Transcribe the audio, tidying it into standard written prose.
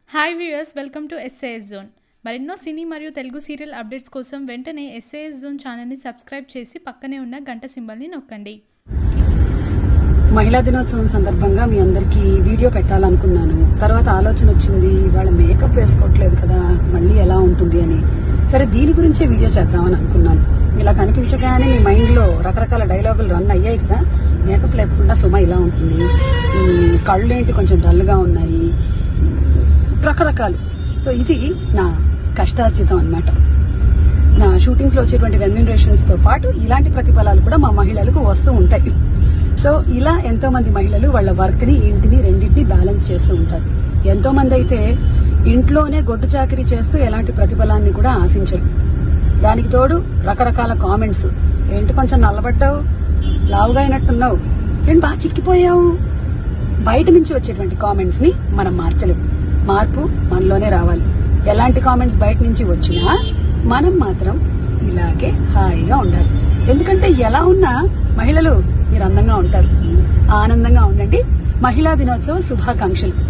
Hi viewers, welcome to SAS zone. మరెన్నో సినీ మరియు తెలుగు సీరియల్ అప్డేట్స్ కోసం వెంటనే SAS జోన్ ఛానల్ని సబ్స్క్రైబ్ చేసి పక్కనే ఉన్న గంట సింబల్ని నొక్కండి. మహిళా దినోత్సవం సందర్భంగా మీ అందరికీ వీడియో పెట్టాలనుకున్నాను. తర్వాత ఆలోచన వచ్చింది, వాళ్ళ మేకప్ వేసుకోవట్లేదు కదా, మళ్ళీ ఎలా ఉంటుంది అని. సరే, దీని గురించే వీడియో చేద్దామని అనుకున్నాను. ఇలా కనిపించగానే మీ మైండ్ లో రకరకాల డైలాగులు రన్ అయ్యాయి కదా. మేకప్ లేకుండా సుమ ఇలా ఉంటుంది, కళ్ళేంటి కొంచెం డల్ గా ఉన్నాయి, రకరకాలు. సో ఇది నా కష్టార్జితం అన్నమాట. నా షూటింగ్స్ లో వచ్చేటువంటి రెమ్యూనరేషన్స్ తో పాటు ఇలాంటి ప్రతిఫలాలు కూడా మా మహిళలకు వస్తూ ఉంటాయి. సో ఇలా ఎంతో మంది మహిళలు వాళ్ళ వర్క్ ని ఇంటిని రెండింటిని బ్యాలెన్స్ చేస్తూ ఉంటారు. ఎంతో మంది అయితే ఇంట్లోనే గొడ్డు చాకరీ చేస్తూ ఎలాంటి ప్రతిఫలాన్ని కూడా ఆశించరు. దానికి తోడు రకరకాల కామెంట్స్, ఏంటి కొంచెం నల్లబడ్డావు, లావుగా అయినట్టున్నావు, ఏంటి బాగా చిక్కిపోయావు. బయట నుంచి వచ్చేటువంటి కామెంట్స్ ని మనం మార్చలేము. మార్పు మనలోనే రావాలి. ఎలాంటి కామెంట్స్ బయట నుంచి వచ్చినా మనం మాత్రం ఇలాగే హాయిగా ఉండాలి. ఎందుకంటే ఎలా ఉన్నా మహిళలు మీరు అందంగా ఉంటారు. ఆనందంగా ఉండండి. మహిళా దినోత్సవ శుభాకాంక్షలు.